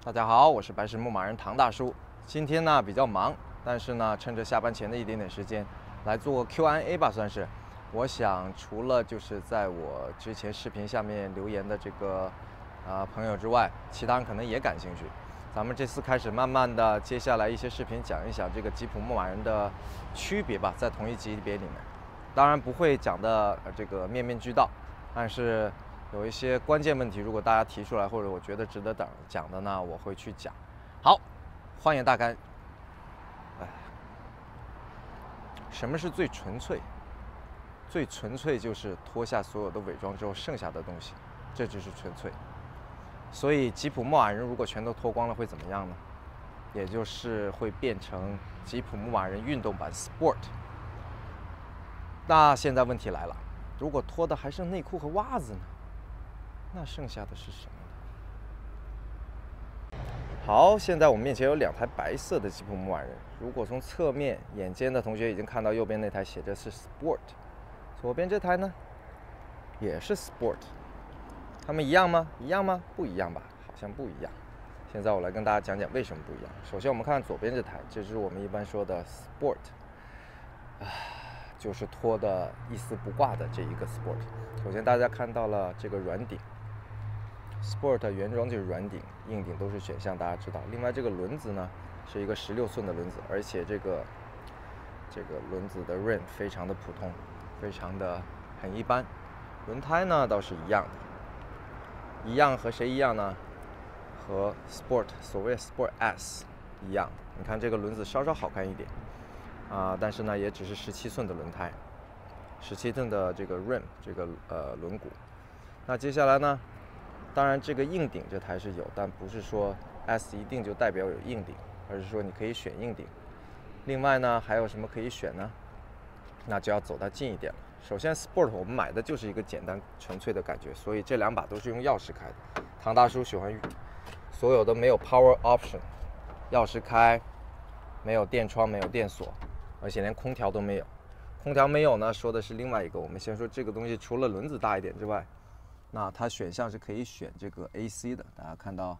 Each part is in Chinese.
大家好，我是白石牧马人唐大叔。今天呢比较忙，但是呢趁着下班前的一点点时间来做 Q&A 吧，算是。我想除了就是在我之前视频下面留言的这个朋友之外，其他人可能也感兴趣。咱们这次开始慢慢的，接下来一些视频讲一讲这个吉普牧马人的区别吧，在同一级别里面。当然不会讲的这个面面俱到，但是有一些关键问题，如果大家提出来，或者我觉得值得讲的呢，我会去讲。好，欢迎大家。什么是最纯粹？最纯粹就是脱下所有的伪装之后剩下的东西，这就是纯粹。所以吉普牧马人如果全都脱光了会怎么样呢？也就是会变成吉普牧马人运动版 Sport。那现在问题来了，如果脱的还剩内裤和袜子呢？那剩下的是什么呢？好，现在我们面前有两台白色的吉普牧马人。如果从侧面，眼尖的同学已经看到右边那台写着是 Sport， 左边这台呢也是 Sport。它们一样吗？一样吗？不一样吧，好像不一样。现在我来跟大家讲讲为什么不一样。首先我们看左边这台，这是我们一般说的 Sport， 就是脱的一丝不挂的这一个 Sport。首先大家看到了这个软顶。Sport 原装就是软顶，硬顶都是选项，大家知道。另外这个轮子呢是一个16寸的轮子，而且这个轮子的 rim 非常的普通，非常的很一般。轮胎呢倒是一样的，一样和谁一样呢？和 Sport 所谓 Sport S 一样。你看这个轮子稍稍好看一点但是呢也只是17寸的轮胎，17寸的这个 rim 这个轮毂。那接下来呢？当然，这个硬顶这台是有，但不是说 S 一定就代表有硬顶，而是说你可以选硬顶。另外呢，还有什么可以选呢？那就要走到近一点了。首先 ，Sport 我们买的就是一个简单纯粹的感觉，所以这两把都是用钥匙开的。唐大叔喜欢所有的没有 Power Option， 钥匙开，没有电窗，没有电锁，而且连空调都没有。空调没有呢，说的是另外一个。我们先说这个东西，除了轮子大一点之外，那它选项是可以选这个 AC 的，大家看到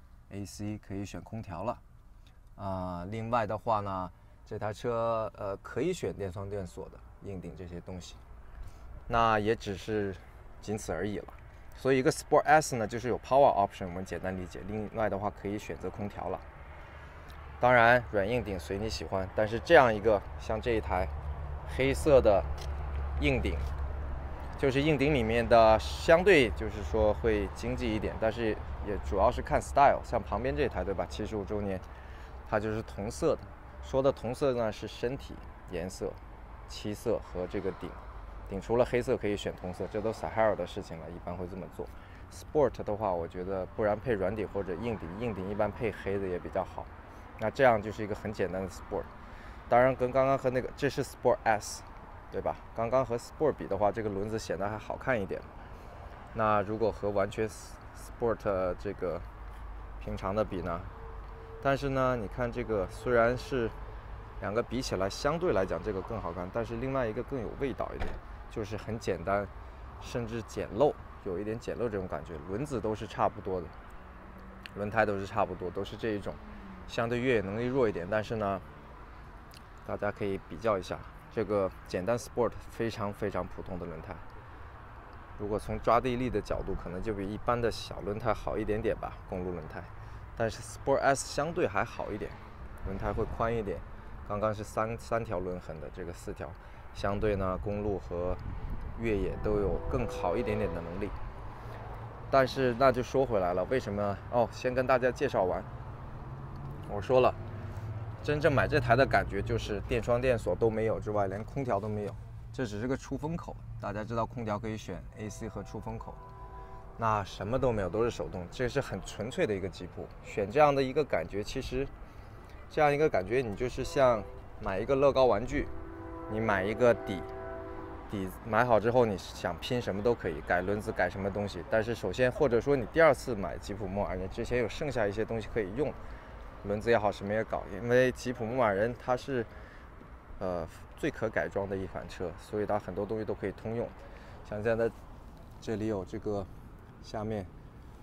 AC 可以选空调了另外的话呢，这台车可以选电窗电锁的硬顶这些东西，那也只是仅此而已了。所以一个 Sport S 呢就是有 Power Option， 我们简单理解。另外的话可以选择空调了，当然软硬顶随你喜欢。但是这样一个像这一台黑色的硬顶，就是硬顶里面的相对就是说会经济一点，但是也主要是看 style。像旁边这台对吧，75周年，它就是同色的。说的同色呢是身体颜色、漆色和这个顶。顶除了黑色可以选同色，这都 Sahara 的事情了，一般会这么做。Sport 的话，我觉得不然配软顶或者硬顶，硬顶一般配黑的也比较好。那这样就是一个很简单的 Sport。当然跟刚刚和那个这是 Sport S。对吧？刚刚和 Sport 比的话，这个轮子显得还好看一点。那如果和完全 Sport 这个平常的比呢？但是呢，你看这个虽然是两个比起来相对来讲这个更好看，但是另外一个更有味道一点，就是很简单，甚至简陋，有一点简陋这种感觉。轮子都是差不多的，轮胎都是差不多，都是这一种，相对越野能力弱一点。但是呢，大家可以比较一下。这个简单 Sport 非常非常普通的轮胎，如果从抓地力的角度，可能就比一般的小轮胎好一点点吧，公路轮胎。但是 Sport S 相对还好一点，轮胎会宽一点。刚刚是三条轮痕的，这个4条，相对呢公路和越野都有更好一点点的能力。但是那就说回来了，为什么？先跟大家介绍完。我说了。真正买这台的感觉就是电窗电锁都没有之外，连空调都没有，这只是个出风口。大家知道空调可以选 AC 和出风口，那什么都没有，都是手动。这是很纯粹的一个吉普。选这样的一个感觉，其实这样一个感觉，你就是像买一个乐高玩具，你买一个底买好之后，你想拼什么都可以，改轮子改什么东西。但是首先或者说你第二次买吉普牧马人之前有剩下一些东西可以用。轮子也好，什么也搞，因为吉普牧马人它是最可改装的一款车，所以它很多东西都可以通用。像现在这里有这个下面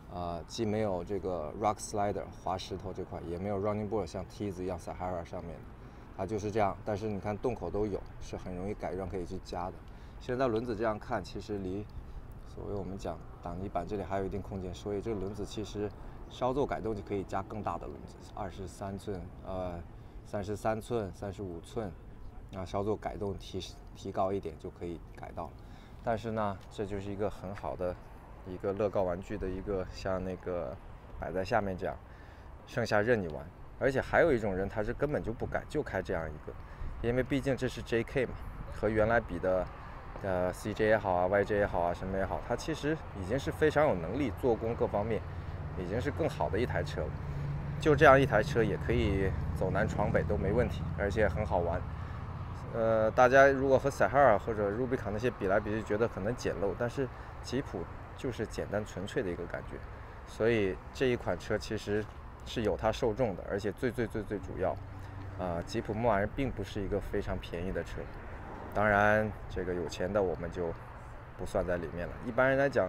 既没有这个 rock slider 滑石头这块，也没有 running board 像梯子一样 Sahara 上面的，它就是这样。但是你看洞口都有，是很容易改装可以去加的。现在轮子这样看，其实离所谓我们讲挡泥板这里还有一定空间，所以这个轮子其实稍作改动就可以加更大的轮子，23寸、33寸、35寸，稍作改动提高一点就可以改到。但是呢，这就是一个很好的一个乐高玩具的一个像那个摆在下面这样，剩下任你玩。而且还有一种人，他是根本就不改，就开这样一个，因为毕竟这是 JK 嘛，和原来比的CJ 也好啊 YJ 也好啊什么也好，它其实已经是非常有能力，做工各方面已经是更好的一台车了。就这样一台车也可以走南闯北都没问题，而且很好玩。大家如果和 Sahara 或者 Rubicon 那些比来比去，觉得可能简陋，但是吉普就是简单纯粹的一个感觉。所以这一款车其实是有它受众的，而且最主要，吉普牧马人并不是一个非常便宜的车。当然，这个有钱的我们就不算在里面了。一般人来讲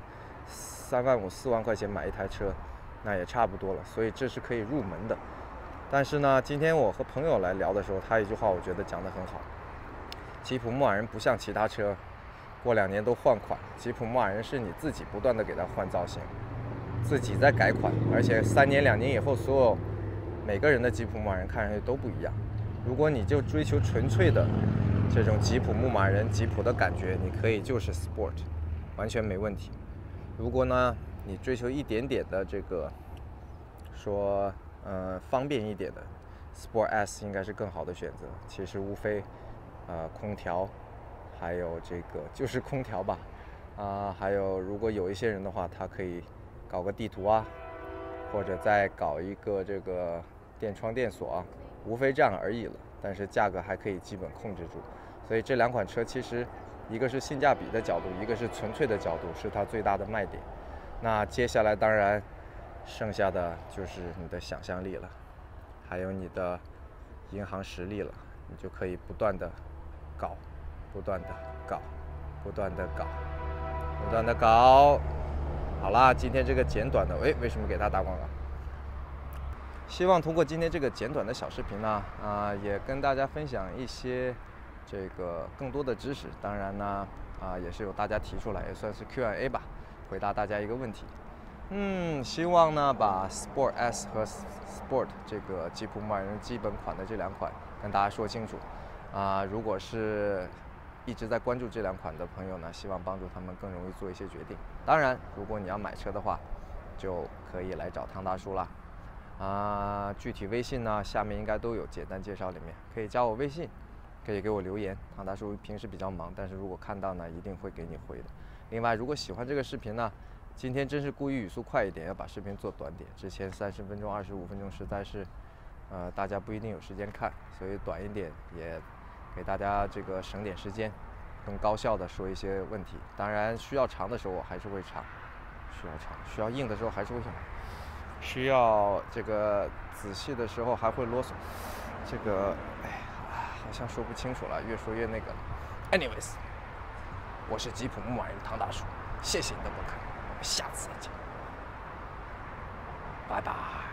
，3万5、4万块钱买一台车，那也差不多了。所以这是可以入门的。但是呢，今天我和朋友来聊的时候，他一句话我觉得讲得很好。吉普牧马人不像其他车，过2年都换款。吉普牧马人是你自己不断的给它换造型，自己在改款，而且3年2年以后，每个人的吉普牧马人看上去都不一样。如果你就追求纯粹的这种吉普牧马人吉普的感觉，你可以就是 Sport， 完全没问题。如果呢，你追求一点点的这个说方便一点的 Sport S 应该是更好的选择。其实无非空调，还有这个就是空调吧，还有如果有一些人的话，他可以搞个地图啊，或者再搞一个这个电窗电锁啊，无非这样而已了。但是价格还可以基本控制住，所以这2款车其实一个是性价比的角度，一个是纯粹的角度，是它最大的卖点。那接下来当然剩下的就是你的想象力了，还有你的银行实力了，你就可以不断的搞，不断的搞，不断的搞，不断的搞。好啦，今天这个简短的，为什么给他打广告？希望通过今天这个简短的小视频呢，也跟大家分享一些这个更多的知识。当然呢，也是由大家提出来，也算是 Q&A 吧，回答大家一个问题。希望呢把 Sport S 和 Sport 这个吉普牧马人基本款的这2款跟大家说清楚。如果是一直在关注这2款的朋友呢，希望帮助他们更容易做一些决定。当然，如果你要买车的话，就可以来找汤大叔啦。具体微信呢，下面应该都有简单介绍，里面可以加我微信，可以给我留言。汤大叔平时比较忙，但是如果看到呢，一定会给你回的。另外，如果喜欢这个视频呢，今天真是故意语速快一点，要把视频做短点。之前30分钟、25分钟实在是，大家不一定有时间看，所以短一点也给大家这个省点时间，更高效的说一些问题。当然，需要长的时候我还是会长，需要硬的时候还是会硬。需要这个仔细的时候还会啰嗦，这个好像说不清楚了，越说越那个。Anyways， 我是吉普牧马人汤大叔，谢谢你的观看，我们下次再见，拜拜。